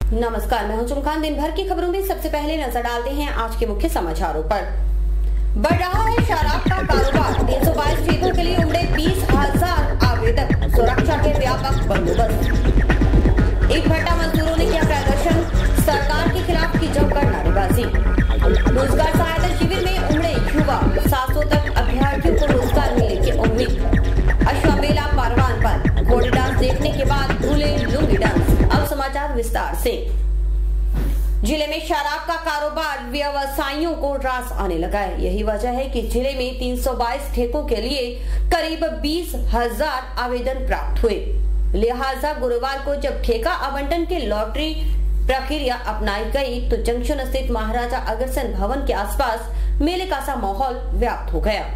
नमस्कार, मैं हूं चुमखान। दिन भर की खबरों में सबसे पहले नजर डालते हैं आज के मुख्य समाचारों पर। बढ़ रहा है शराब का कारोबार। 322 ठेकों के लिए उमड़े 20,000 आवेदक। सुरक्षा के व्यापक बंदोबस्त। एक भट्टा मजदूरों ने किया प्रदर्शन। सरकार के खिलाफ की जमकर नारेबाजी। रोजगार सहायता शिविर में उमड़े युवा। 700 तक अभ्यर्थियों को रोजगार मिलने की उम्मीद। अश्वमेला परवान पर घोड़े डांस देखने के बाद भूले लुंगी डांस। अब समाचार विस्तार से। जिले में शराब का कारोबार व्यवसायियों को रास आने लगा है। यही वजह है कि जिले में 322 ठेकों के लिए करीब 20,000 आवेदन प्राप्त हुए। लिहाजा गुरुवार को जब ठेका आवंटन के लॉटरी प्रक्रिया अपनाई गई तो जंक्शन स्थित महाराजा अग्रसेन भवन के आसपास मेले का सा माहौल व्याप्त हो गया।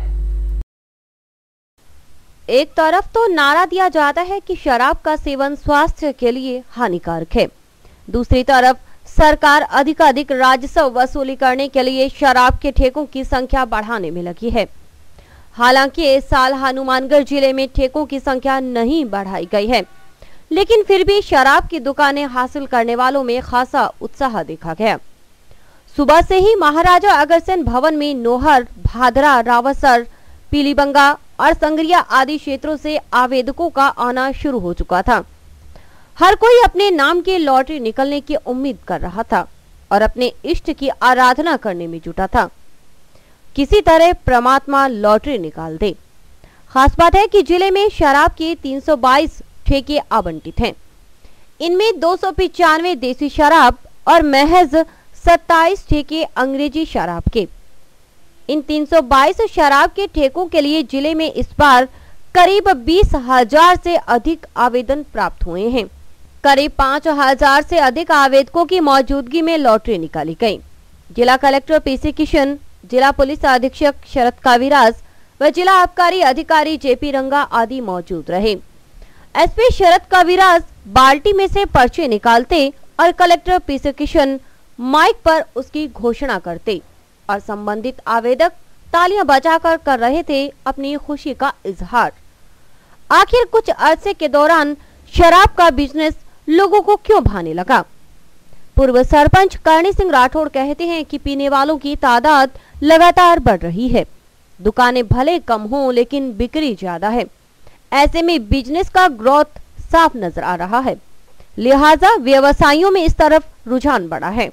एक तरफ तो नारा दिया जाता है कि शराब का सेवन स्वास्थ्य के लिए हानिकारक है, दूसरी तरफ सरकार अधिकाधिक राजस्व वसूली करने के लिए शराब के ठेकों की संख्या बढ़ाने में लगी है। हालांकि इस साल हनुमानगढ़ जिले में ठेकों की संख्या नहीं बढ़ाई गई है, लेकिन फिर भी शराब की दुकानें हासिल करने वालों में खासा उत्साह देखा गया। सुबह से ही महाराजा अग्रसेन भवन में नोहर, भादरा, रावसर, पीलीबंगा और संगरिया आदि क्षेत्रों से आवेदकों का आना शुरू हो चुका था। हर कोई अपने नाम की लॉटरी निकलने की उम्मीद कर रहा था और अपने इष्ट की आराधना करने में जुटा था। किसी तरह परमात्मा लॉटरी निकाल दे। खास बात है कि जिले में शराब के 322 ठेके आवंटित हैं। इनमें 295 देसी शराब और महज 27 ठेके अंग्रेजी शराब के। इन 322 शराब के ठेकों के लिए जिले में इस बार करीब 20,000 से अधिक आवेदन प्राप्त हुए हैं। करीब 5,000 से अधिक आवेदकों की मौजूदगी में लॉटरी निकाली गई। जिला कलेक्टर पीसी किशन, जिला पुलिस अधीक्षक शरद काविराज व जिला आबकारी अधिकारी जेपी रंगा आदि मौजूद रहे। एसपी शरद काविराज बाल्टी में से पर्चे निकालते और कलेक्टर पीसी किशन माइक पर उसकी घोषणा करते और संबंधित आवेदक तालियां बजाकर कर रहे थे अपनी खुशी का इजहार। आखिर कुछ अरसे के दौरान शराब का बिजनेस लोगों को क्यों भाने लगा? पूर्व सरपंच करणी सिंह राठौड़ कहते हैं कि पीने वालों की तादाद लगातार बढ़ रही है। दुकानें भले कम हों लेकिन बिक्री ज्यादा है। ऐसे में बिजनेस का ग्रोथ साफ नजर आ रहा है। लिहाजा व्यवसायियों में इस तरफ रुझान बढ़ा है।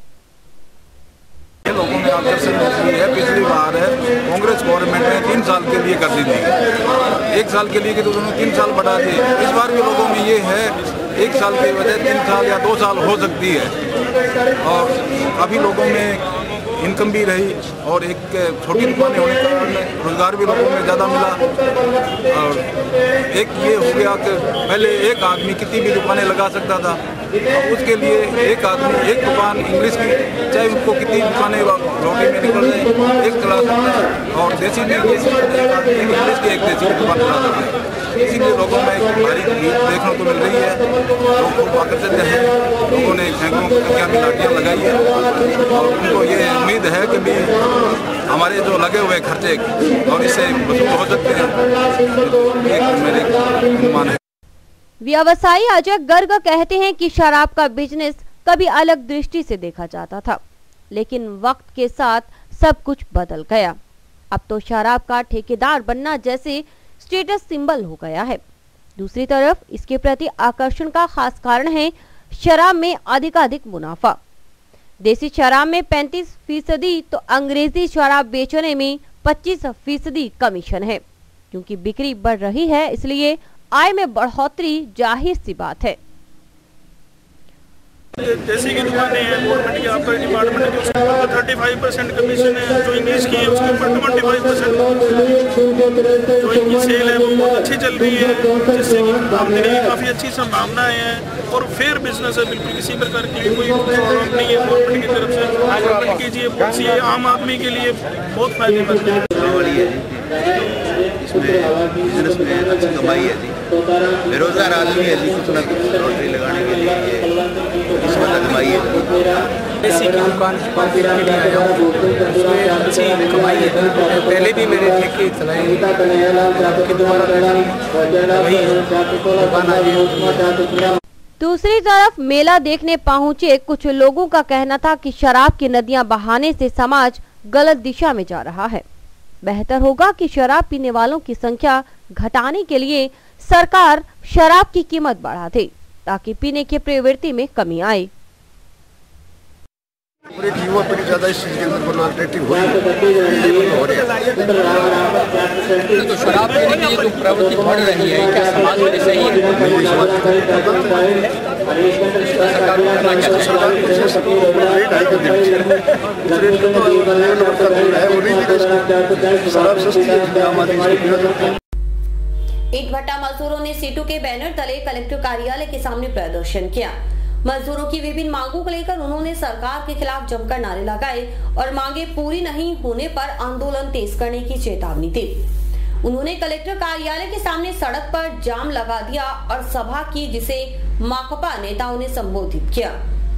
लोगों में आकर्षण होती है। पिछली बार कांग्रेस गवर्नमेंट ने 3 साल के लिए कर दी थी, 1 साल के लिए कि तो उन्होंने 3 साल बढ़ा दिए। इस बार भी लोगों में ये है 1 साल की वजह 3 साल या 2 साल हो सकती है। और अभी लोगों में इनकम भी रही और एक छोटी दुकानें होने के कारण रोजगार भी लोगों में ज़्यादा मिला। और एक ये हो गया कि पहले एक आदमी कितनी भी दुकानें लगा सकता था, उसके लिए एक आदमी एक दुकान इंग्लिश की, चाहे उनको कितनी दुकानें लॉटरी में निकल जाए, एक चला सकता है। और देसी में ये एक आदमी इंग्लिश की एक देसी दुकान चला सकता है। इसीलिए लोगों में एक भारी भीड़ देखने को मिल रही है। लोग खूब आकर्षित हैं। लोगों ने सैकड़ों संख्या में लाठियाँ लगाई है और उनको ये उम्मीद है कि भी हमारे जो लगे हुए खर्चे और इससे वसूल हो सकते हैं। मेरे अनुमान है। व्यवसायी अजय गर्ग कहते हैं कि शराब का बिजनेस कभी अलग दृष्टि से देखा जाता था, लेकिन वक्त के साथ सब कुछ बदल गया। अब तो शराब का ठेकेदार बनना जैसे स्टेटस सिंबल हो गया है। दूसरी तरफ इसके प्रति आकर्षण का खास कारण है शराब में अधिकाधिक मुनाफा। देसी शराब में 35% तो अंग्रेजी शराब बेचने में 25% कमीशन है। क्योंकि बिक्री बढ़ रही है इसलिए आय में बढ़ोतरी जाहिर सी बात है। जैसे की दुकानें हैं गवर्नमेंट के आबकारी डिपार्टमेंट के, उसके ऊपर 35% कमीशन है। जो इंग्लिश की है उसके ऊपर 25%। जो इनकी सेल है वो बहुत अच्छी चल रही है, जिससे कि आमदनी की काफ़ी अच्छी संभावनाएं हैं और फेयर बिजनेस है। बिल्कुल किसी प्रकार की कोई प्रॉब्लम नहीं है गवर्नमेंट की तरफ से। गवर्नमेंट की ये पॉलिसी आम आदमी के लिए बहुत फायदेमंद है। इसमें बिजनेस में अच्छी कमाई है जी। बेरोजगार आदमी है जी, कुछ ना कुछ लॉटरी लगाने के लिए इसमें कमाई है। देसी की दुकान अच्छी कमाई है। पहले भी मेरे ठेके चलाए कि दोबारा वही दुकान आ गई। दूसरी तरफ मेला देखने पहुंचे कुछ लोगों का कहना था कि शराब की नदियां बहाने से समाज गलत दिशा में जा रहा है। बेहतर होगा कि शराब पीने वालों की संख्या घटाने के लिए सरकार शराब की कीमत बढ़ा दे ताकि पीने की प्रवृत्ति में कमी आए। युवा पीढ़ी ज्यादा इस चीज के अंदर अट्रैक्टिव हो रही है। तो शराब पीने की जो प्रवृत्ति बढ़ रही है, क्या समाज में सही है? ईंट भट्टा मजदूरों ने सीटू के बैनर तले कलेक्टर कार्यालय के सामने प्रदर्शन किया। मजदूरों की विभिन्न मांगों को लेकर उन्होंने सरकार के खिलाफ जमकर नारे लगाए और मांगे पूरी नहीं होने पर आंदोलन तेज करने की चेतावनी दी। उन्होंने कलेक्टर कार्यालय के सामने सड़क पर जाम लगा दिया और सभा की, जिसे माकपा नेताओं ने संबोधित किया।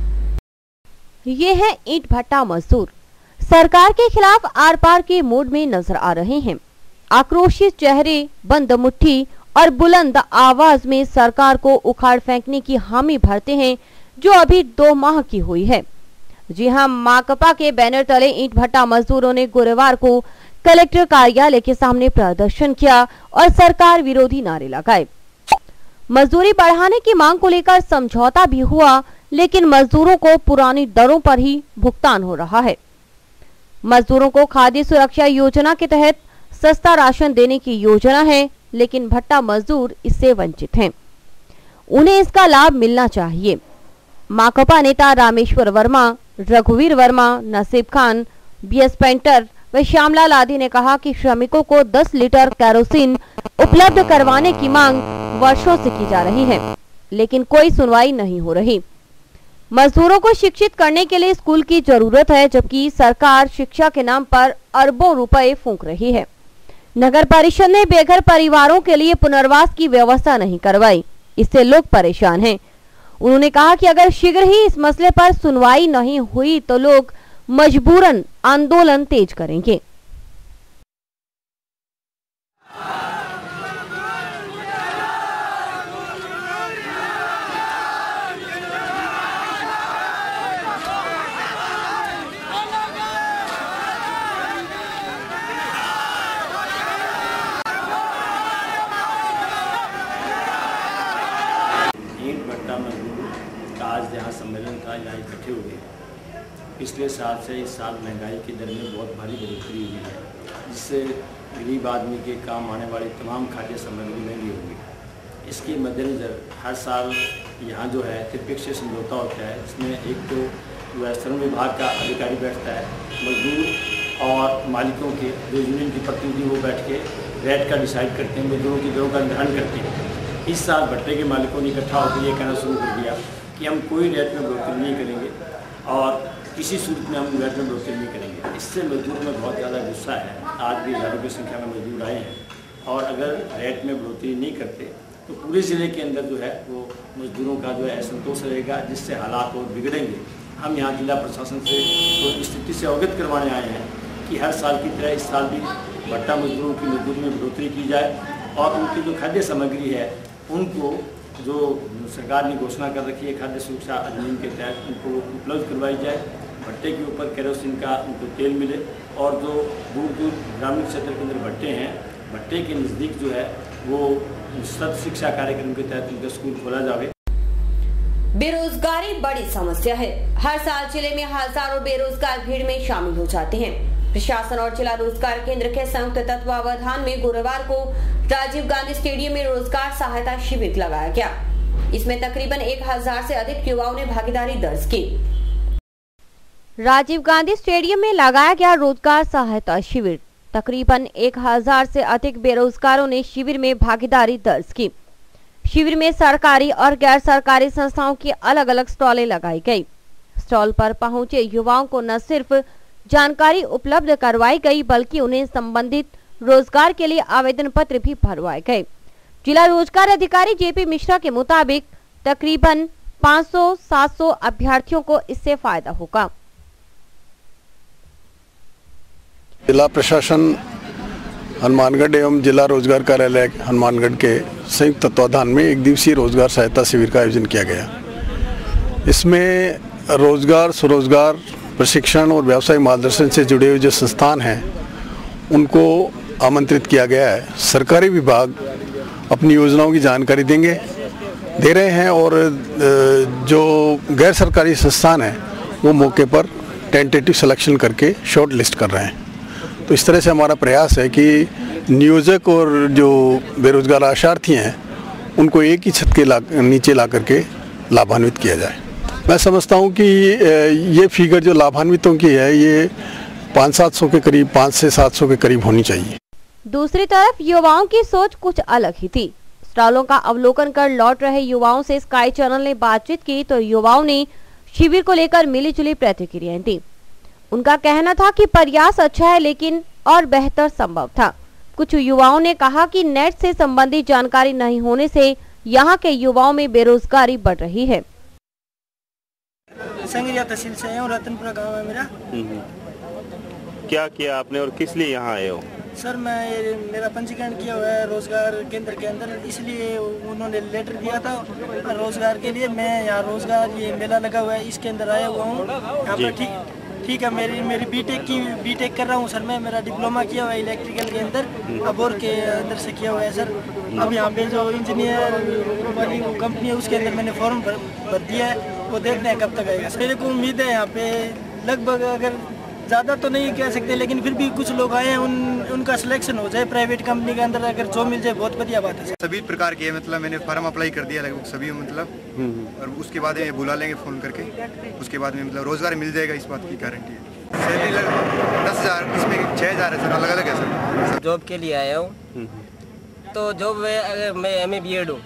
ये है ईंट भट्टा मजदूर सरकार के खिलाफ आर पार के मूड में नजर आ रहे हैं। आक्रोशित चेहरे, बंद मुट्ठी और बुलंद आवाज में सरकार को उखाड़ फेंकने की हामी भरते हैं, जो अभी 2 माह की हुई है। जी हां, माकपा के बैनर तले ईंट भट्टा मजदूरों ने गुरुवार को कलेक्टर कार्यालय के सामने प्रदर्शन किया और सरकार विरोधी नारे लगाए। मजदूरी बढ़ाने की मांग को लेकर समझौता भी हुआ, लेकिन मजदूरों को पुरानी दरों पर ही भुगतान हो रहा है। मजदूरों को खाद्य सुरक्षा योजना के तहत सस्ता राशन देने की योजना है, लेकिन भट्टा मजदूर इससे वंचित हैं। उन्हें इसका लाभ मिलना चाहिए। माकपा नेता रामेश्वर वर्मा, रघुवीर वर्मा, नसीब खान, बीएस पेंटर व श्यामलाल आदि ने कहा कि श्रमिकों को 10 लीटर केरोसिन उपलब्ध करवाने की मांग वर्षों से की जा रही है, लेकिन कोई सुनवाई नहीं हो रही। मजदूरों को शिक्षित करने के लिए स्कूल की जरूरत है, जबकि सरकार शिक्षा के नाम पर अरबों रुपए फूंक रही है। नगर परिषद ने बेघर परिवारों के लिए पुनर्वास की व्यवस्था नहीं करवाई, इससे लोग परेशान हैं। उन्होंने कहा कि अगर शीघ्र ही इस मसले पर सुनवाई नहीं हुई तो लोग मजबूरन आंदोलन तेज करेंगे। आज यहाँ सम्मेलन था, यहाँ इकट्ठे हुए। पिछले साल से इस साल महंगाई की दर में बहुत भारी बढ़ोतरी हुई है, जिससे गरीब आदमी के काम आने वाली तमाम खाद्य सामग्री महंगी होगी। इसके मद्देनज़र हर साल यहाँ जो है त्रिपक्षीय समझौता होता है, जिसमें एक तो जो है श्रम विभाग का अधिकारी बैठता है, मजदूर और मालिकों के जो यूनियन के प्रतिनिधि वो बैठ के रेट का डिसाइड करते हैं, मजदूरों की दरों का निर्धारण करते हैं। इस साल भट्टे के मालिकों ने इकट्ठा होकर ये कहना शुरू कर दिया कि हम कोई रेट में बढ़ोतरी नहीं करेंगे और किसी सूरत में हम रेट में बढ़ोतरी नहीं करेंगे। इससे मजदूरों में बहुत ज़्यादा गुस्सा है। आज भी हज़ारों की संख्या में मजदूर आए हैं और अगर रेट में बढ़ोतरी नहीं करते तो पूरे ज़िले के अंदर जो है वो मजदूरों का जो है असंतोष रहेगा, जिससे हालात और बिगड़ेंगे। हम यहाँ जिला प्रशासन से तो स्थिति से अवगत करवाने आए हैं कि हर साल की तरह इस साल भी भट्टा मजदूरों की मजदूरी में बढ़ोतरी की जाए और उनकी जो खाद्य सामग्री है उनको जो सरकार ने घोषणा कर रखी है खाद्य सुरक्षा अधिनियम के तहत उनको उपलब्ध करवाई जाए। भट्टे के ऊपर केरोसिन का उनको तेल मिले और जो दूर दूर ग्रामीण क्षेत्र के अंदर भट्टे हैं, भट्टे के नज़दीक जो है वो सत शिक्षा कार्यक्रम के तहत उनका स्कूल खोला जाए। बेरोजगारी बड़ी समस्या है। हर साल जिले में हजारों बेरोजगार भीड़ में शामिल हो जाते हैं। प्रशासन और जिला रोजगार केंद्र के संयुक्त तत्वावधान में गुरुवार को राजीव गांधी स्टेडियम में रोजगार सहायता शिविर लगाया गया। इसमें तकरीबन 1000 से अधिक युवाओं ने भागीदारी दर्ज की। राजीव गांधी स्टेडियम में लगाया गया रोजगार सहायता शिविर, तकरीबन 1000 से अधिक बेरोजगारों ने शिविर में भागीदारी दर्ज की। शिविर में सरकारी और गैर सरकारी संस्थाओं की अलग अलग स्टॉलें लगाई गई। स्टॉल पर पहुंचे युवाओं को न सिर्फ जानकारी उपलब्ध करवाई गई, बल्कि उन्हें संबंधित रोजगार के लिए आवेदन पत्र भी भरवाए गए। जिला रोजगार अधिकारी जेपी मिश्रा के मुताबिक तकरीबन 500-700 अभ्यर्थियों को इससे फायदा होगा। जिला प्रशासन हनुमानगढ़ एवं जिला रोजगार कार्यालय हनुमानगढ़ के संयुक्त तत्वाधान में एक दिवसीय रोजगार सहायता शिविर का आयोजन किया गया। इसमें रोजगार, स्वरोजगार, प्रशिक्षण और व्यवसाय मार्गदर्शन से जुड़े हुए जो संस्थान हैं उनको आमंत्रित किया गया है। सरकारी विभाग अपनी योजनाओं की जानकारी दे रहे हैं और जो गैर सरकारी संस्थान हैं वो मौके पर टेंटेटिव सिलेक्शन करके शॉर्ट लिस्ट कर रहे हैं। तो इस तरह से हमारा प्रयास है कि नियोजक और जो बेरोजगार आशार्थी हैं उनको एक ही छत के नीचे ला करके लाभान्वित किया जाए। मैं समझता हूं कि ये फिगर जो लाभान्वितों की है ये 500-700 के करीब, 5 से 700 के करीब होनी चाहिए। दूसरी तरफ युवाओं की सोच कुछ अलग ही थी। स्टॉलों का अवलोकन कर लौट रहे युवाओं से स्काई चैनल ने बातचीत की तो युवाओं ने शिविर को लेकर मिलीजुली प्रतिक्रियाएं दी। उनका कहना था कि प्रयास अच्छा है लेकिन और बेहतर संभव था। कुछ युवाओं ने कहा कि नेट से संबंधित जानकारी नहीं होने से यहाँ के युवाओं में बेरोजगारी बढ़ रही है। संगरिया तहसील से हूँ, रतनपुरा गांव है मेरा। क्या किया आपने और किस लिए यहाँ आए हो? सर मेरा पंजीकरण किया हुआ है रोजगार केंद्र के अंदर, इसलिए उन्होंने लेटर दिया था रोजगार के लिए। मैं यहाँ रोजगार ये मेला लगा हुआ है इसके अंदर आया हुआ हूँ यहाँ पर। ठीक है, मेरी बीटेक कर रहा हूँ सर। मैं मेरा डिप्लोमा किया हुआ है इलेक्ट्रिकल के अंदर, अबोर के अंदर से किया हुआ है सर। अब यहाँ पे जो इंजीनियर वाली कंपनी है उसके अंदर मैंने फॉर्म भर दिया है, वो देखते हैं कब तक आएगा। मेरे को उम्मीद है यहाँ पे लगभग, अगर ज़्यादा तो नहीं कह सकते लेकिन फिर भी कुछ लोग आए हैं, उनका सिलेक्शन हो जाए प्राइवेट कंपनी के अंदर, अगर जॉब मिल जाए बहुत बढ़िया बात है। सभी प्रकार के मतलब मैंने फॉर्म अप्लाई कर दिया लगभग सभी मतलब, और उसके बाद ये बुला लेंगे फ़ोन करके, उसके बाद में मतलब रोज़गार मिल जाएगा, इस बात की गारंटी है। सैलरी लगभग 10,000, इसमें 6,000 है सर, अलग अलग है सर। जॉब के लिए आया हूँ तो जॉब मैं MA BEd हूँ।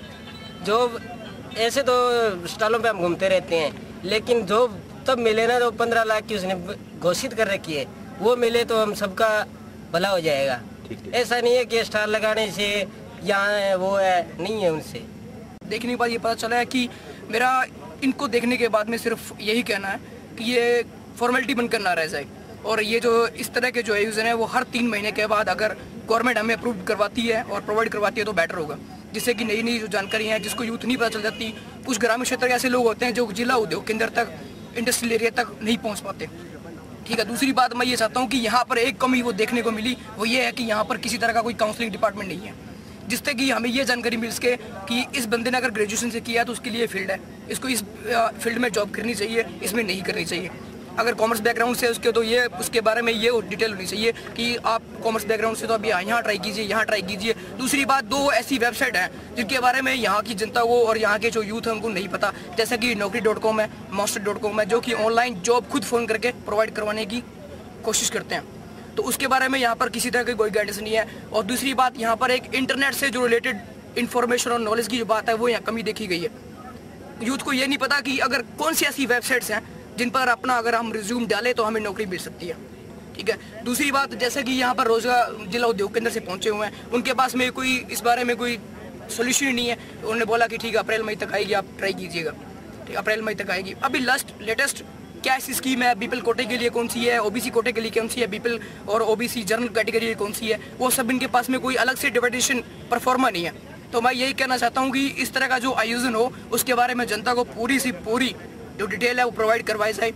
जॉब ऐसे तो स्टॉलों पे हम घूमते रहते हैं, लेकिन जॉब तब मिले ना तो 15 लाख की उसने घोषित कर रखी है, वो मिले तो हम सबका भला हो जाएगा। ऐसा नहीं है कि स्टाल लगाने से यहाँ है वो है, नहीं है। उनसे देखने के बाद ये पता चला है कि मेरा इनको देखने के बाद में सिर्फ यही कहना है कि ये फॉर्मेलिटी बनकर ना रह जाए, और ये जो इस तरह के जो यूज़र हैं वो हर 3 महीने के बाद अगर गवर्नमेंट हमें अप्रूव करवाती है और प्रोवाइड करवाती है तो बेटर होगा, जिससे कि नई जो जानकारी है जिसको यूथ नहीं पता चल जाती। कुछ ग्रामीण क्षेत्र के ऐसे लोग होते हैं जो जिला उद्योग केंद्र तक, इंडस्ट्रियल एरिया तक नहीं पहुंच पाते। ठीक है, दूसरी बात मैं ये चाहता हूँ कि यहाँ पर एक कमी वो देखने को मिली, वो ये है कि यहाँ पर किसी तरह का कोई काउंसलिंग डिपार्टमेंट नहीं है, जिससे कि हमें ये जानकारी मिल सके कि इस बंदे ने अगर ग्रेजुएशन से किया तो उसके लिए फील्ड है, इसको इस फील्ड में जॉब करनी चाहिए, इसमें नहीं करनी चाहिए। अगर कॉमर्स बैकग्राउंड से उसके तो ये उसके बारे में ये डिटेल होनी चाहिए कि आप कॉमर्स बैकग्राउंड से तो अभी यहाँ ट्राई कीजिए, यहाँ ट्राई कीजिए। दूसरी बात, 2 ऐसी वेबसाइट हैं जिनके बारे में यहाँ की जनता को और यहाँ के जो यूथ है उनको नहीं पता, जैसे कि naukri.com है, master.com है, जो कि ऑनलाइन जॉब खुद फ़ोन करके प्रोवाइड करवाने की कोशिश करते हैं। तो उसके बारे में यहाँ पर किसी तरह की कोई गाइडेंस नहीं है। और दूसरी बात, यहाँ पर एक इंटरनेट से जो रिलेटेड इन्फॉर्मेशन और नॉलेज की जो बात है वो यहाँ कमी देखी गई है। यूथ को ये नहीं पता कि अगर कौन सी ऐसी वेबसाइट्स हैं जिन पर अपना अगर हम रिज्यूम डालें तो हमें नौकरी मिल सकती है। ठीक है, दूसरी बात, जैसे कि यहाँ पर रोजगार जिला उद्योग केंद्र से पहुँचे हुए हैं, उनके पास में कोई इस बारे में कोई सोल्यूशन ही नहीं है। उन्होंने बोला कि ठीक है अप्रैल मई तक आएगी, आप ट्राई कीजिएगा। ठीक, अप्रैल मई तक आएगी। अभी लेटेस्ट क्या ऐसी स्कीम है, बीपीएल कोटे के लिए कौन सी है, ओबीसी कोटे के लिए कौन सी है, बीपीएल और ओबीसी जनरल कैटेगरी के लिए कौन सी है, वो सब इनके पास में कोई अलग से डिवाइडेशन परफॉर्मा नहीं है। तो मैं यही कहना चाहता हूँ कि इस तरह का जो आयोजन हो उसके बारे में जनता को पूरी सी पूरी जो डिटेल है वो प्रोवाइड करवाई जाए।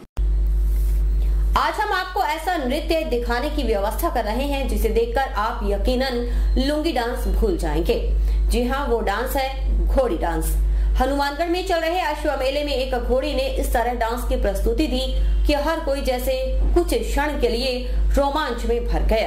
आज हम आपको ऐसा नृत्य दिखाने की व्यवस्था कर रहे हैं जिसे देखकर आप यकीनन लुंगी डांस भूल जाएंगे। जी हाँ, वो डांस है घोड़ी डांस। हनुमानगढ़ में चल रहे अश्व मेले में एक घोड़ी ने इस तरह डांस की प्रस्तुति दी कि हर कोई जैसे कुछ क्षण के लिए रोमांच में भर गया।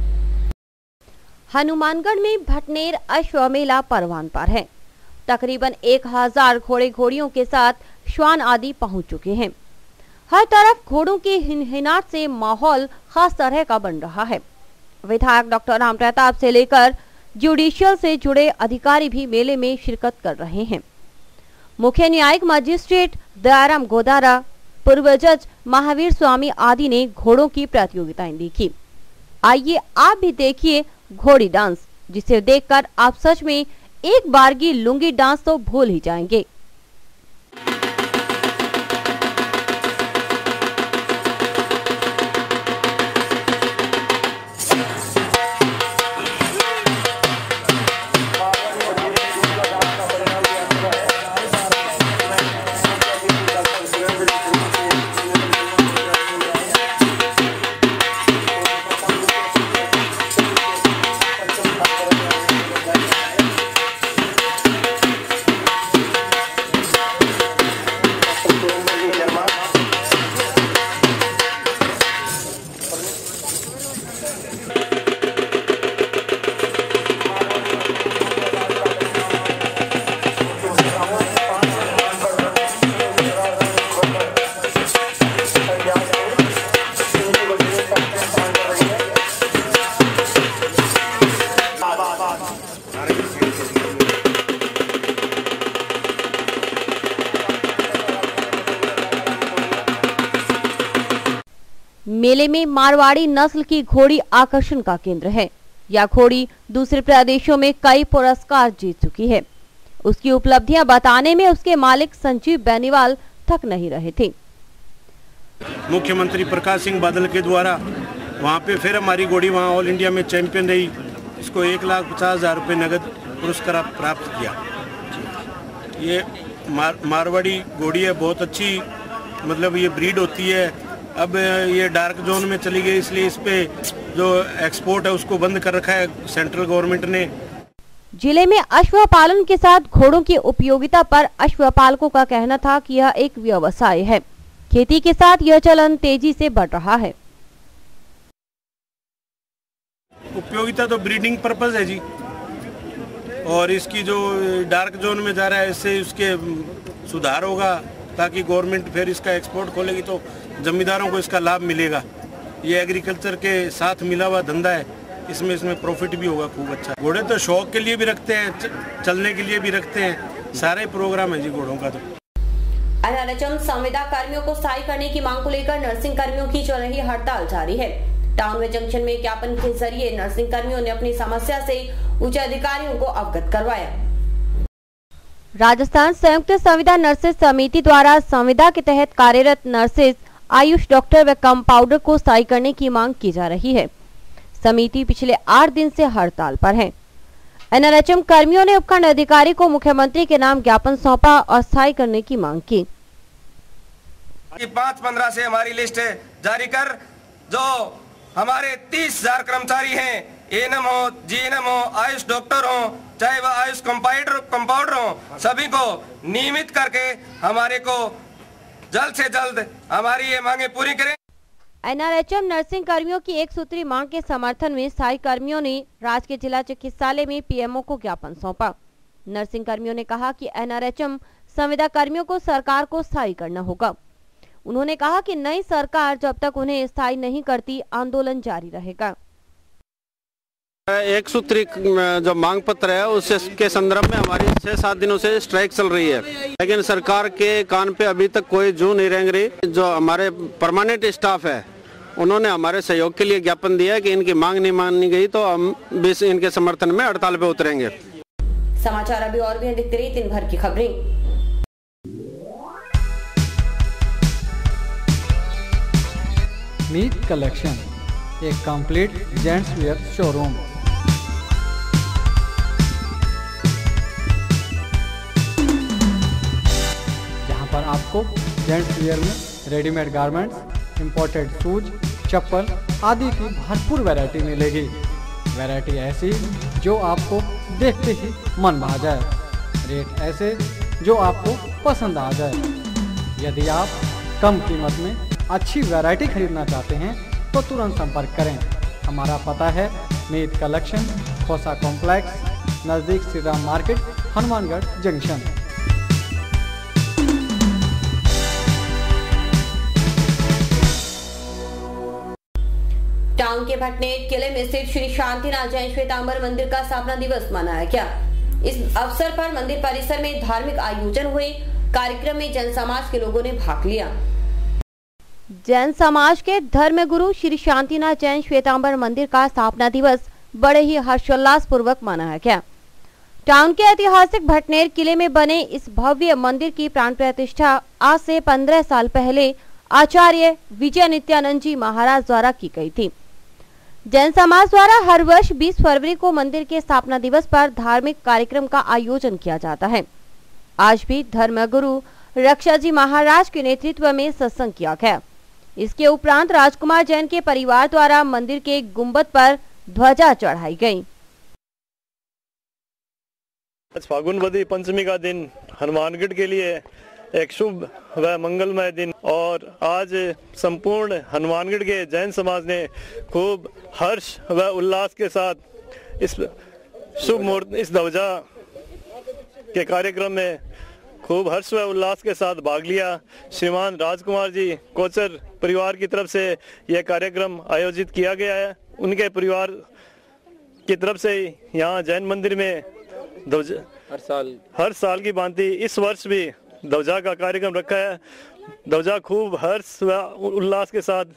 हनुमानगढ़ में भटनेर अश्व मेला परवान पर है। तकरीबन 1000 घोड़े घोड़ियों के साथ श्वान आदि पहुंच चुके हैं। हर तरफ घोड़ों की हिनहिनाट से माहौल खास तरह का बन रहा है। विधायक डॉक्टर राम प्रताप से लेकर जुडिशियल से जुड़े अधिकारी भी मेले में शिरकत कर रहे हैं। मुख्य न्यायिक मजिस्ट्रेट दयाराम गोदारा, पूर्व जज महावीर स्वामी आदि ने घोड़ों की प्रतियोगिताएं देखी। आइए आप भी देखिए घोड़ी डांस, जिसे देखकर आप सच में एक बारगी लुंगी डांस तो भूल ही जाएंगे। मेले में मारवाड़ी नस्ल की घोड़ी आकर्षण का केंद्र है। यह घोड़ी दूसरे प्रदेशों में कई पुरस्कार जीत चुकी है। उसकी उपलब्धियां बताने में उसके मालिक संजीव बेनीवाल थक नहीं रहे थे। मुख्यमंत्री प्रकाश सिंह बादल के द्वारा वहाँ पे फिर हमारी घोड़ी वहाँ ऑल इंडिया में चैंपियन रही। इसको 1,50,000 रुपये नगद पुरस्कार प्राप्त किया। ये मारवाड़ी घोड़ी है, बहुत अच्छी मतलब ये ब्रीड होती है। अब ये डार्क जोन में चली गई, इसलिए इस पे जो एक्सपोर्ट है उसको बंद कर रखा है सेंट्रल गवर्नमेंट ने। जिले में अश्व पालन के साथ घोड़ों की उपयोगिता पर अश्व पालकों का कहना था कि यह एक व्यवसाय है। खेती के साथ यह चलन तेजी से बढ़ रहा है। उपयोगिता तो ब्रीडिंग पर्पज है जी, और इसकी जो डार्क जोन में जा रहा है इससे उसके सुधार होगा, ताकि गवर्नमेंट फिर इसका एक्सपोर्ट खोलेगी तो जमींदारों को इसका लाभ मिलेगा। ये एग्रीकल्चर के साथ मिला हुआ धंधा है, इसमें प्रॉफिट भी होगा खूब अच्छा। घोड़े तो शौक के लिए भी रखते हैं, चलने के लिए भी रखते हैं, सारे प्रोग्राम है जी घोड़ों का। तो NRHM संविदा कर्मियों को स्थायी करने की मांग को लेकर नर्सिंग कर्मियों की चल रही हड़ताल जारी है। टाउन वे जंक्शन में ज्ञापन के जरिए नर्सिंग कर्मियों ने अपनी समस्या से उच्च अधिकारियों को अवगत करवाया। राजस्थान संयुक्त संविदा नर्सेज समिति द्वारा संविदा के तहत कार्यरत नर्सेज, आयुष डॉक्टर व कंपाउंडर को स्थायी करने की मांग की जा रही है। समिति पिछले 8 दिन से हड़ताल पर है। NRHM कर्मियों ने उपखंड अधिकारी को मुख्यमंत्री के नाम ज्ञापन सौंपा और स्थायी करने की मांग की। 5-15 से हमारी लिस्ट जारी कर, जो हमारे 30,000 कर्मचारी हैं, एएनएम हो, जीएनएम हो, आयुष डॉक्टर हो, चाहे वह आयुष कंपाउंडर हो, सभी को नियमित करके हमारे को जल्द से जल्द हमारी ये मांगे पूरी करें। NRHM नर्सिंग कर्मियों की एक सूत्री मांग के समर्थन में स्थायी कर्मियों ने राजकीय जिला चिकित्सालय में PMO को ज्ञापन सौंपा। नर्सिंग कर्मियों ने कहा कि NRHM संविदा कर्मियों को सरकार को स्थायी करना होगा। उन्होंने कहा कि नई सरकार जब तक उन्हें स्थायी नहीं करती, आंदोलन जारी रहेगा। एक सूत्री जो मांग पत्र है उसके संदर्भ में हमारी 6-7 दिनों से स्ट्राइक चल रही है, लेकिन सरकार के कान पे अभी तक कोई जू नहीं रेंग रही। जो हमारे परमानेंट स्टाफ है उन्होंने हमारे सहयोग के लिए ज्ञापन दिया है कि इनकी मांग नहीं मानी गई तो हम भी इनके समर्थन में हड़ताल पे उतरेंगे। समाचार अभी और भी देखते रहिए दिन भर की खबरें। मीत कलेक्शन, एक कंप्लीट जेंट्स वेयर शोरूम। जहां पर आपको जेंट्स वेयर में रेडीमेड गारमेंट्स, इंपोर्टेड शूज, चप्पल आदि की भरपूर वैरायटी मिलेगी। वैरायटी ऐसी जो आपको देखते ही मन भा जाए, रेट ऐसे जो आपको पसंद आ जाए। यदि आप कम कीमत में अच्छी वैरायटी खरीदना चाहते हैं तो तुरंत संपर्क करें। हमारा पता है मीत कलेक्शन, खोसा कॉम्प्लेक्स, नज़दीक Shri Ram market, Hanumangarh junction. Town के भटनेर किले में स्थित श्री शांतिनाथ जैन श्वेतांबर मंदिर का स्थापना दिवस मनाया गया। इस अवसर पर मंदिर परिसर में धार्मिक आयोजन हुए। कार्यक्रम में जैन समाज के लोगों ने भाग लिया। जैन समाज के धर्मगुरु श्री शांतिनाथ जैन श्वेतांबर मंदिर का स्थापना दिवस बड़े ही हर्षोल्लास पूर्वक मनाया गया। टाउन के ऐतिहासिक भटनेर किले में बने इस भव्य मंदिर की प्राण प्रतिष्ठा आज से 15 साल पहले आचार्य विजय नित्यानंद जी महाराज द्वारा की गई थी। जैन समाज द्वारा हर वर्ष 20 फरवरी को मंदिर के स्थापना दिवस पर धार्मिक कार्यक्रम का आयोजन किया जाता है। आज भी धर्मगुरु रक्षा जी महाराज के नेतृत्व में सत्संग किया गया। इसके उपरांत राजकुमार जैन के परिवार द्वारा मंदिर के गुंबद पर ध्वजा चढ़ाई गई। फागुन वदी पंचमी का दिन हनुमानगढ़ के लिए एक शुभ व मंगलमय दिन, और आज संपूर्ण हनुमानगढ़ के जैन समाज ने खूब हर्ष व उल्लास के साथ इस शुभ मुहूर्त, इस ध्वजा के कार्यक्रम में खूब हर्ष व उल्लास के साथ भाग लिया। श्रीमान राजकुमार जी कोचर परिवार की तरफ से यह कार्यक्रम आयोजित किया गया है। उनके परिवार की तरफ से यहाँ जैन मंदिर में हर साल की भांति इस वर्ष भी ध्वजा का कार्यक्रम रखा है। ध्वजा खूब हर्ष व उल्लास के साथ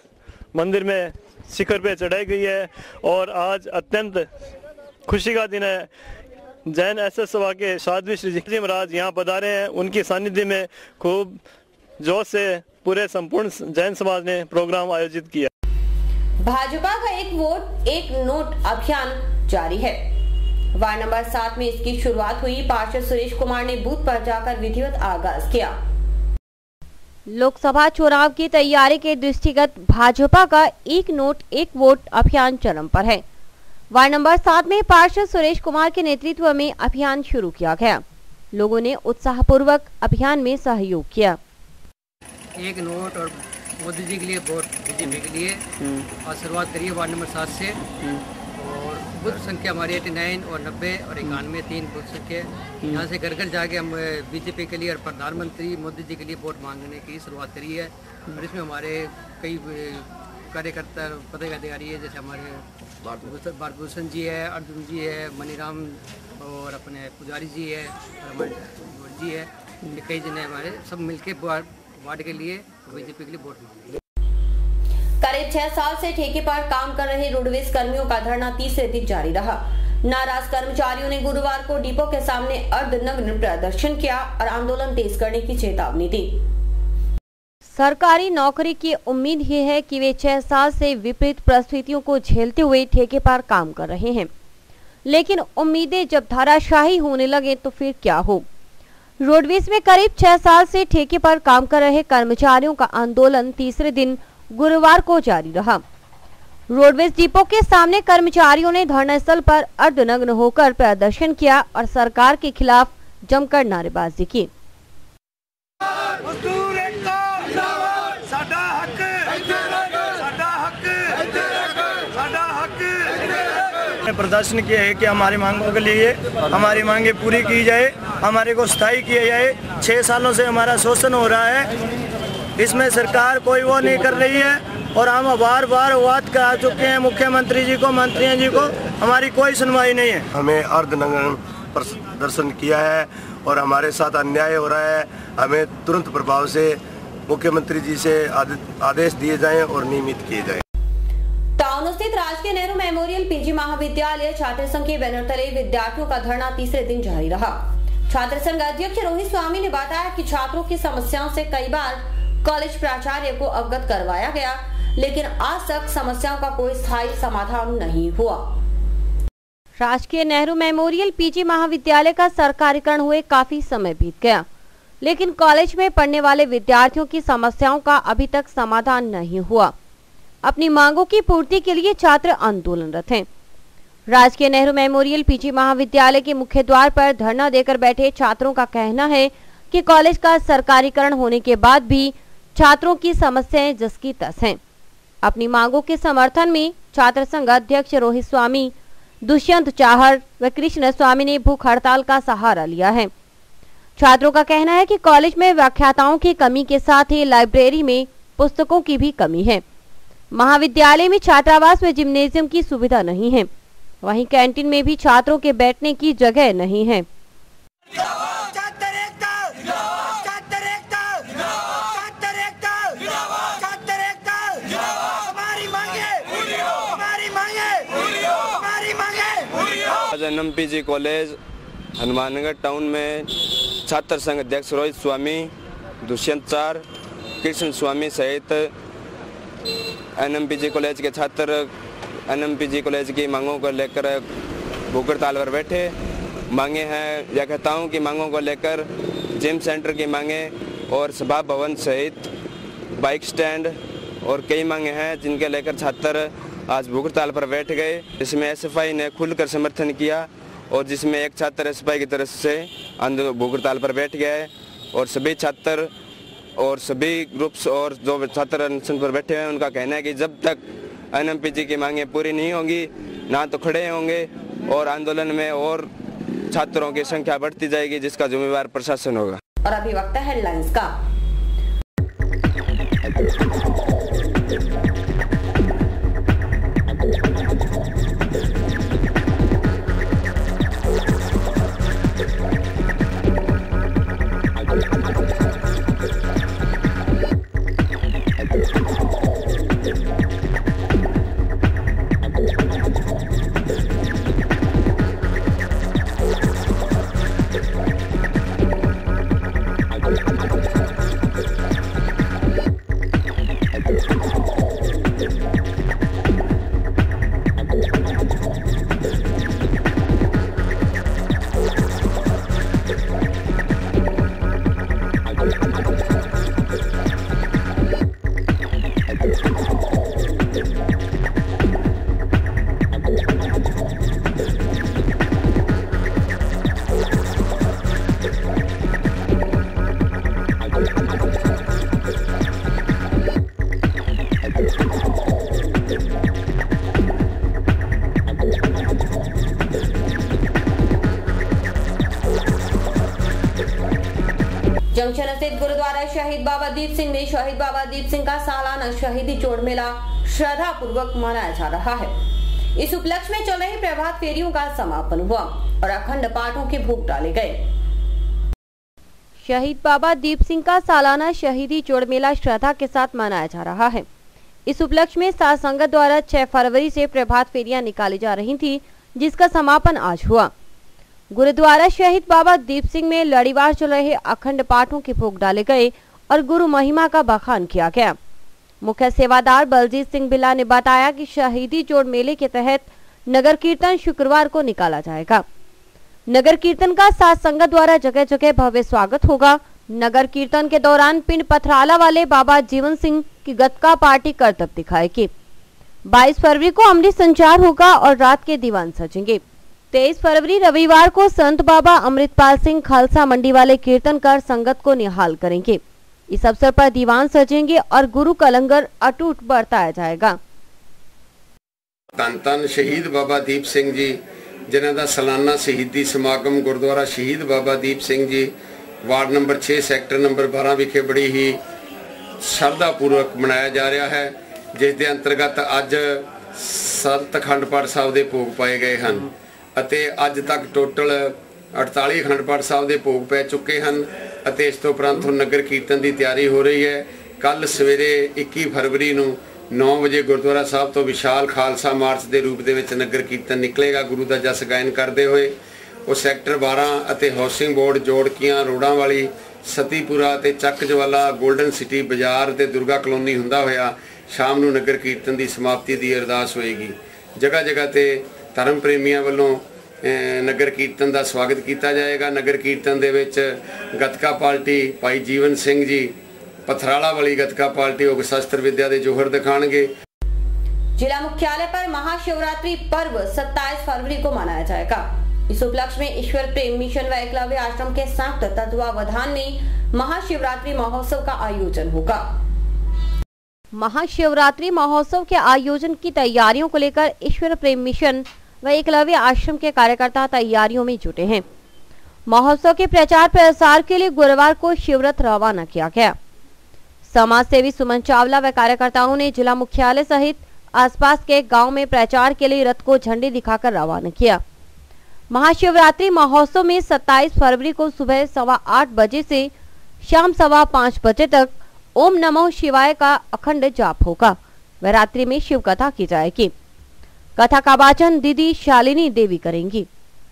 मंदिर में शिखर पे चढ़ाई गई है और आज अत्यंत खुशी का दिन है। जैन एसएस सभा के साध्वी श्री जी महाराज यहाँ पधारे हैं। उनकी सानिध्य में खूब जोश से पूरे संपूर्ण जैन समाज ने प्रोग्राम आयोजित किया। भाजपा का एक वोट एक नोट अभियान जारी है। वार्ड नंबर 7 में इसकी शुरुआत हुई। पार्षद सुरेश कुमार ने बूथ पर जाकर विधिवत आगाज किया। लोकसभा चुनाव की तैयारी के दृष्टिगत भाजपा का एक नोट एक वोट अभियान चरम पर है। वार्ड नंबर 7 में पार्षद सुरेश कुमार के नेतृत्व में अभियान शुरू किया गया। लोगों ने उत्साहपूर्वक अभियान में सहयोग किया। एक नोट और मोदी जी के लिए वोट बीजेपी के लिए और शुरुआत करिए वार्ड नंबर 7 से। और बूथ संख्या हमारी 89 और 90 और 91 3 बूथ संख्या। यहाँ से घर घर जाके हम बीजेपी के लिए और प्रधानमंत्री मोदी जी के लिए वोट मांगने की शुरुआत करी है। और इसमें हमारे कई कार्यकर्ता पदाधिकारी है, जैसे हमारे भारभूषण जी है, अर्जुन जी है, मनीराम और अपने पुजारी जी है और हमारे जी है। कई जने हमारे सब मिलके वार्ड के लिए बीजेपी के लिए वोट मांगे। करीब 6 साल से ठेके पर काम कर रहे रोडवेज कर्मियों का धरना तीसरे दिन जारी रहा। नाराज कर्मचारियों ने गुरुवार को डिपो के सामने अर्धनग्न प्रदर्शन किया और आंदोलन तेज करने की चेतावनी दी। सरकारी नौकरी की उम्मीद ही है कि वे 6 साल से विपरीत परिस्थितियों को झेलते हुए ठेके पर काम कर रहे हैं, लेकिन उम्मीदें जब धराशायी होने लगे तो फिर क्या हो। रोडवेज में करीब 6 साल से ठेके पर काम कर रहे कर्मचारियों का आंदोलन तीसरे दिन गुरुवार को जारी रहा। रोडवेज डिपो के सामने कर्मचारियों ने धरना स्थल पर अर्धनग्न होकर प्रदर्शन किया और सरकार के खिलाफ जमकर नारेबाजी की। प्रदर्शन किया है कि हमारी मांगों के लिए हमारी मांगे पूरी की जाए, हमारे को स्थायी किया जाए। 6 सालों से हमारा शोषण हो रहा है, इसमें सरकार कोई वो नहीं कर रही है और हम बार बार बात कर चुके हैं मुख्यमंत्री जी को, मंत्रियों जी को, हमारी कोई सुनवाई नहीं है। हमें अर्धनग्न प्रदर्शन किया है और हमारे साथ अन्याय हो रहा है। हमें तुरंत प्रभाव से मुख्यमंत्री जी से आदेश दिए जाएं और नियमित किए जाएं। टाउन स्थित राजकीय नेहरू मेमोरियल पीजी महाविद्यालय छात्र संघ के बैनर तले विद्यार्थियों का धरना तीसरे दिन जारी रहा। छात्र संघ अध्यक्ष रोहित स्वामी ने बताया कि छात्रों की समस्याओं से कई बार कॉलेज प्राचार्य को अवगत करवाया गया, लेकिन आज तक समस्याओं का कोई स्थायी समाधान नहीं हुआ। राजकीय नेहरू मेमोरियल पीजी महाविद्यालय का सरकारीकरण हुए काफी समय बीत गया, लेकिन कॉलेज में पढ़ने वाले विद्यार्थियों की समस्याओं का अभी तक समाधान नहीं हुआ। अपनी मांगों की पूर्ति के लिए छात्र आंदोलनरत हैं। राजकीय नेहरू मेमोरियल पीजी महाविद्यालय के मुख्य द्वार पर धरना देकर बैठे छात्रों का कहना है कि कॉलेज का सरकारीकरण होने के बाद भी छात्रों की समस्याएं जस की तस हैं। अपनी मांगों के समर्थन में छात्र संघ अध्यक्ष रोहित स्वामी, दुष्यंत चाहर व कृष्ण स्वामी ने भूख हड़ताल का सहारा लिया है। छात्रों का कहना है कि कॉलेज में व्याख्याताओं की कमी के साथ ही लाइब्रेरी में पुस्तकों की भी कमी है। महाविद्यालय में छात्रावास व जिम्नेजियम की सुविधा नहीं है, वहीं कैंटीन में भी छात्रों के बैठने की जगह नहीं है। एनएमपीजी कॉलेज हनुमानगढ़ टाउन में छात्र संघ अध्यक्ष रोहित स्वामी, दुष्यंत चार, कृष्ण स्वामी सहित एनएमपीजी कॉलेज के छात्र एनएमपीजी कॉलेज की मांगों को लेकर भूख हड़ताल पर बैठे। मांगे हैं व्याख्याताओं की मांगों को लेकर, जिम सेंटर की मांगे और सभा भवन सहित बाइक स्टैंड और कई मांगे हैं जिनके लेकर छात्र आज भूख हड़ताल पर बैठ गए, जिसमें एसएफआई ने खुलकर समर्थन किया और जिसमें एक छात्र एसएफआई की तरफ से भूख हड़ताल पर बैठ गया है। और सभी छात्र और सभी ग्रुप्स और जो छात्र अनशन पर बैठे हैं उनका कहना है कि जब तक एनएमपीजी की मांगें पूरी नहीं होंगी ना तो खड़े होंगे और आंदोलन में और छात्रों की संख्या बढ़ती जाएगी, जिसका जिम्मेवार प्रशासन होगा। और अभी वक्त है हेडलाइंस का। जंक्शन स्थित गुरुद्वारा शहीद बाबा दीप सिंह में शहीद बाबा दीप सिंह का सालाना शहीदी जोड़ मेला श्रद्धा पूर्वक मनाया जा रहा है। इस उपलक्ष्य में चल रही प्रभात फेरियों का समापन हुआ और अखंड पाठों के भोग डाले गए। शहीद बाबा दीप सिंह का सालाना शहीदी जोड़ मेला श्रद्धा के साथ मनाया जा रहा है। इस उपलक्ष्य में साध संगत द्वारा 6 फरवरी से प्रभात फेरियां निकाली जा रही थी, जिसका समापन आज हुआ। गुरुद्वारा शहीद बाबा दीप सिंह में लड़ीवार चल रहे अखंड पाठों के भोग डाले गए और गुरु महिमा का बखान किया गया। मुख्य सेवादार बलजीत सिंह बिल्ला ने बताया कि शहीदी जोड़ मेले के तहत नगर कीर्तन शुक्रवार को निकाला जाएगा। नगर कीर्तन का साध संगत द्वारा जगह जगह भव्य स्वागत होगा। नगर कीर्तन के दौरान पिंड पथराला वाले बाबा जीवन सिंह की गतका पार्टी करतब दिखाएगी। 22 फरवरी को अमृत संचार होगा और रात के दीवान सजेंगे। 23 फरवरी रविवार को संत बाबा अमृतपाल सिंह खालसा मंडी वाले कीर्तन कर संगत को निहाल करेंगे। इस अवसर पर दीवान सजेंगे और गुरु का लंगर अटूट बरताया जाएगा। धन शहीद बाबा दीप सिंह जी जिन्हां दा सालाना शहीदी समागम gurdwara Shaheed Baba Deep Singh ji ward number 6 sector number 12 विखे बड़ी ही श्रद्धा पूर्वक मनाया जा रहा है, जिस दे अंतर्गत अज 7 अखंड पाठ साहब दे भोग पाए गए हैं। अज तक टोटल 48 अखंड पाठ साहब के भोग पै चुके हैं। इस तो उपरंत नगर कीर्तन की तैयारी हो रही है। कल सवेरे 21 फरवरी को 9 बजे गुरुद्वारा साहब तो विशाल खालसा मार्च के रूप में नगर कीर्तन निकलेगा। गुरु का जस गायन करते हुए वो सैक्टर 12 हाउसिंग बोर्ड जोड़कियां रोडां वाली सतीपुरा ते चक जवाला गोल्डन सिटी बाजार ते दुर्गा कलोनी हुंदा होया शाम को नगर कीर्तन की समाप्ति की अरदास होएगी। जगह जगह ते धर्म प्रेमियों वालों नगर कीर्तन का स्वागत किया जाएगा। नगर कीर्तन दे विच गतका पार्टी भाई जीवन सिंह जी पथराला वाली गतका पार्टी योग शस्त्र विद्या के जोहर दिखाएंगे। जिला मुख्यालय पर महाशिवरात्रि पर्व 27 फरवरी को मनाया जाएगा। इस उपलक्ष्य में ईश्वर प्रेम मिशन व एकलव्य आश्रम के संयुक्त तत्वावधान में महाशिवरात्रि महोत्सव का आयोजन होगा। महाशिवरात्रि महोत्सव के आयोजन की तैयारियों को लेकर ईश्वर प्रेम मिशन व एकलव्य आश्रम के कार्यकर्ता तैयारियों में जुटे हैं। महोत्सव के प्रचार प्रसार के लिए गुरुवार को शिवरथ रवाना किया गया। समाज सेवी सुमन चावला व कार्यकर्ताओं ने जिला मुख्यालय सहित आसपास के गांव में प्रचार के लिए रथ को झंडी दिखाकर रवाना किया। महाशिवरात्रि महोत्सव में 27 फरवरी को सुबह 8:15 बजे से शाम 5:15 बजे तक ओम नमो शिवाय का अखंड जाप होगा व रात्रि में शिव कथा की जाएगी। कथा का वाचन दीदी शालिनी देवी करेंगी।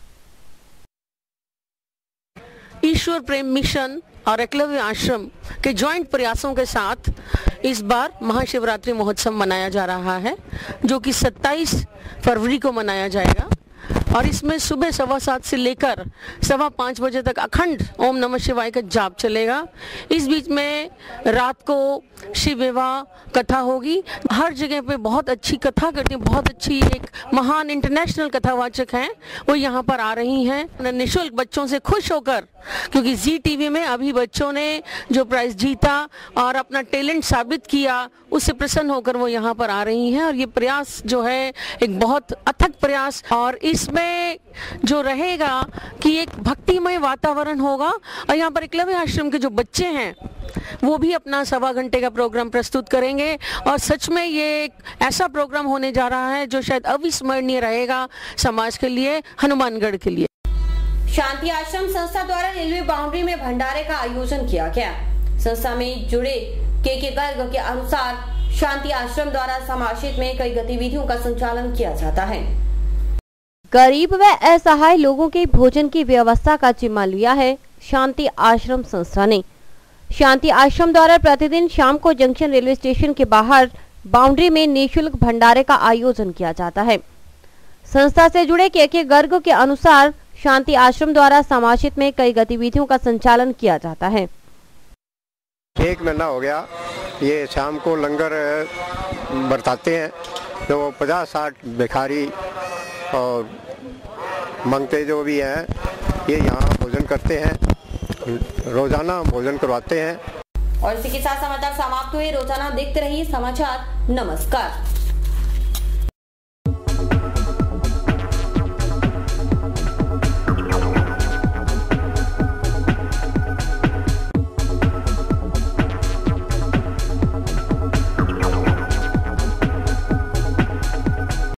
ईश्वर प्रेम मिशन और एकलव्य आश्रम के जॉइंट प्रयासों के साथ इस बार महाशिवरात्रि महोत्सव मनाया जा रहा है, जो कि 27 फरवरी को मनाया जाएगा और इसमें सुबह 7:15 से लेकर 5:15 बजे तक अखंड ओम नमः शिवाय का जाप चलेगा। इस बीच में रात को शिव विवाह कथा होगी। हर जगह पे बहुत अच्छी कथा करती है, बहुत अच्छी एक महान इंटरनेशनल कथावाचक हैं, वो यहाँ पर आ रही हैं निःशुल्क बच्चों से खुश होकर, क्योंकि जी टीवी में अभी बच्चों ने जो प्राइज जीता और अपना टैलेंट साबित किया, उससे प्रसन्न होकर वो यहाँ पर आ रही हैं। और ये प्रयास जो है एक बहुत अथक प्रयास, और इसमें जो रहेगा कि एक भक्तिमय वातावरण होगा। और यहाँ पर एकलव्य आश्रम के जो बच्चे हैं वो भी अपना 1.25 घंटे का प्रोग्राम प्रस्तुत करेंगे। और सच में ये एक ऐसा प्रोग्राम होने जा रहा है जो शायद अविस्मरणीय रहेगा समाज के लिए, हनुमानगढ़ के लिए। शांति आश्रम संस्था द्वारा रेलवे बाउंड्री में भंडारे का आयोजन किया गया। संस्था में जुड़े के गर्ग के अनुसार शांति आश्रम द्वारा समाजित में कई गतिविधियों का संचालन किया जाता है। गरीब व असहाय लोगों के भोजन की व्यवस्था का जिम्मा लिया है शांति आश्रम संस्था ने। शांति आश्रम द्वारा प्रतिदिन शाम को जंक्शन रेलवे स्टेशन के बाहर बाउंड्री में निःशुल्क भंडारे का आयोजन किया जाता है। संस्था से जुड़े के गर्ग के अनुसार शांति आश्रम द्वारा समाजित में कई गतिविधियों का संचालन किया जाता है। 1 महीना हो गया ये शाम को लंगर बरताते हैं, जो 50-60 भिखारी और मंगते जो भी हैं ये यहाँ भोजन करते हैं, रोजाना भोजन करवाते हैं। और इसी के साथ समाचार समाप्त हुए। रोजाना देखते रहिए समाचार। नमस्कार।